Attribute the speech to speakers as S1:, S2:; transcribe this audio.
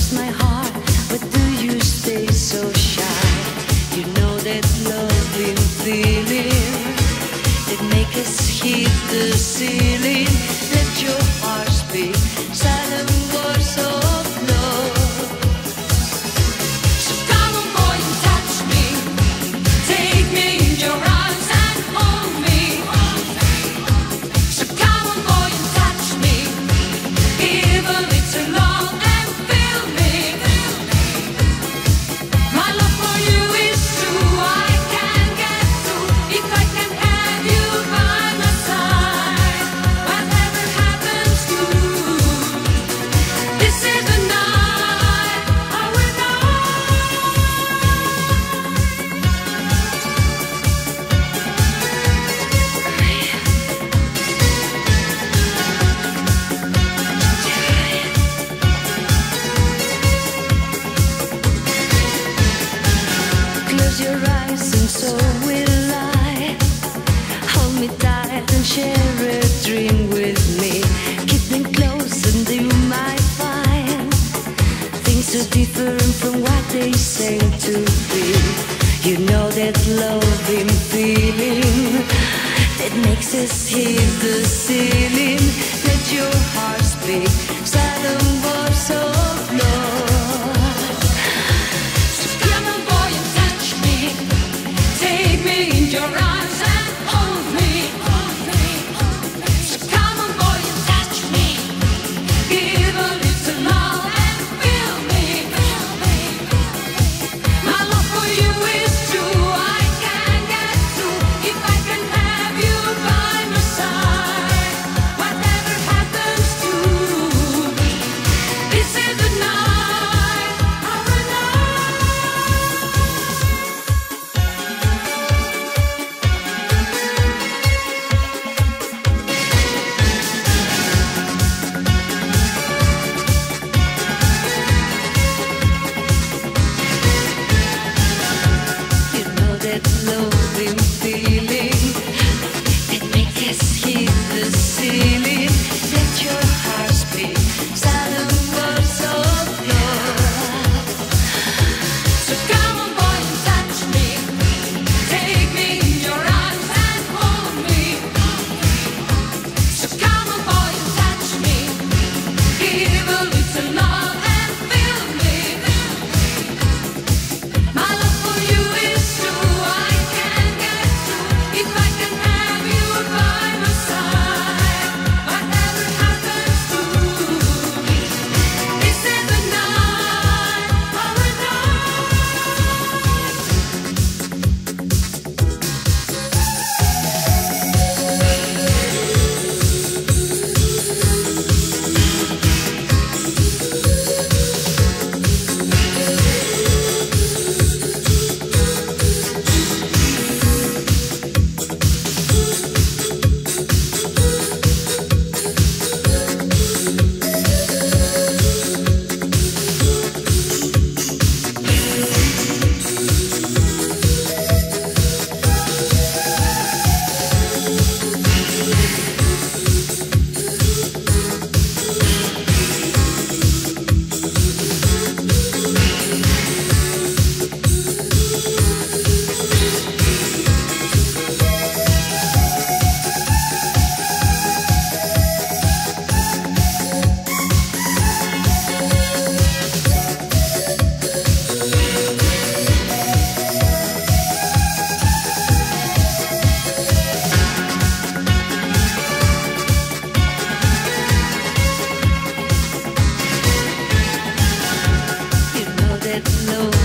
S1: my heart, but do you stay so shy? You know that loving feeling that make us hit the ceiling. Let your heart speak silent words of love. So come on boy and touch me, take me in your arms and hold me. So come on boy and touch me, give a little love and feel me. My love for you is true, I can get through if I can have you by my side. Whatever happens to this is the night I will know. Close your eyes and so will I. Hold me tight and share a dream with me. Keep them close and you might find things so different from what they seem to be. You know that loving feeling that makes us hit the ceiling. Let your heart speak silent words of love. So come on boy and touch me, take me in your arms and hold me. So come on boy and touch me, give a little love and feel me. My love for you is true, I can get through if I can have you by my side. Whatever happens to this is the night I will know. You know that loving feeling that makes us hit the ceiling. Let your heart speak silent words of love. So come on boy and touch me, take me in your arms and hold me. So come on boy and touch me, give a little love and feel me. My love for you is true, I can get through if I can have you by my side. Whatever happens to this is the night I will know. You know that love